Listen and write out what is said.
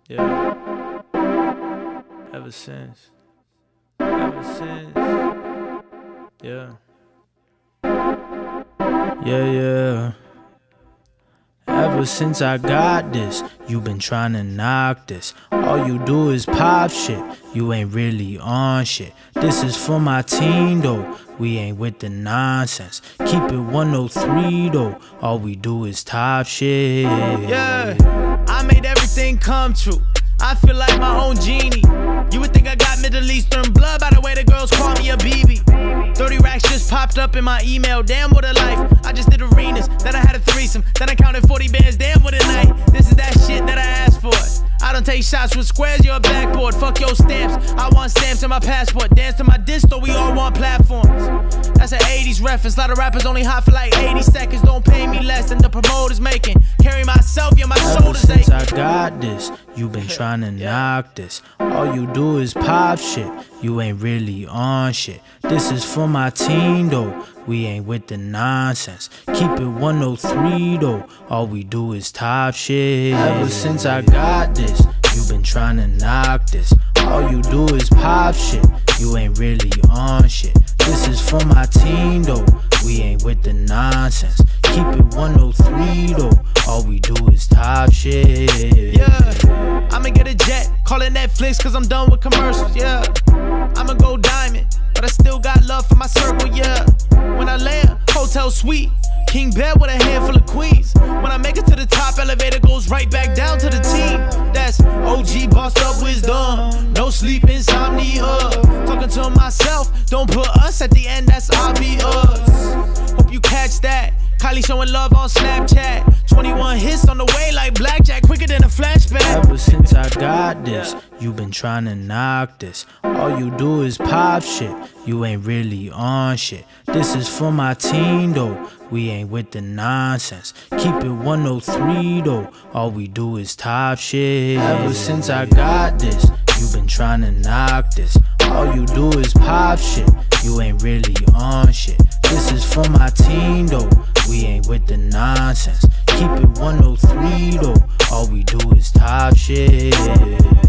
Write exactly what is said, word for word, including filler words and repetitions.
Yeah. Ever since. Ever since. Yeah. Yeah, yeah. Ever since I got this, you been trying to knock this. All you do is pop shit, you ain't really on shit. This is for my team though, we ain't with the nonsense. Keep it one oh three though, all we do is top shit. Yeah, I made everything come true. I feel like my own genie. You would think I got Middle Eastern blood by the way the girls call me a B B. thirty racks just popped up in my email, damn what a life. I just did arenas, then I had a threesome, then I counted forty bands, damn what a night. This is that shit that I asked for. I don't take shots with squares, you're a backboard. Fuck your stamps, I want stamps in my passport. Dance to my disto, we all want platforms. That's an eighties reference, lot of rappers only hot for like eighty seconds. Don't pay me less than the promoters making. Carry myself, yeah, my Ever shoulders since aching. I got this, you been trying to knock this. All you do is pop shit, you ain't really on shit. This is for my team though, we ain't with the nonsense. Keep it one oh three though, all we do is top shit. Ever since I got this, you been trying to knock this. All you do is pop shit, you ain't really on shit. This is for my team though, we ain't with the nonsense. Keep it one oh three though, all we do is top shit. Yeah, I'ma get a jet, call it Netflix cause I'm done with commercials, yeah. I'ma go diamond, but I still got love for my circle, yeah. When I land, hotel suite, king bed with a handful of queens. When I make it to the top, elevator goes right back down to the team. That's O G bossed up wisdom, no sleep, insomnia. Talking to myself, don't put us at the end, that's obvious. Hope you catch that. Kylie showing love on Snapchat. twenty-one hits on the way like blackjack, quicker than a flashback. Ever since I got this, you been trying to knock this. All you do is pop shit, you ain't really on shit. This is for my team though, we ain't with the nonsense. Keep it one oh three though, all we do is top shit. Ever since I got this, you been trying to knock this. All you do is pop shit, you ain't really on shit. This is for my team though, we ain't with the nonsense. Keep it one oh three though, all we do is top shit.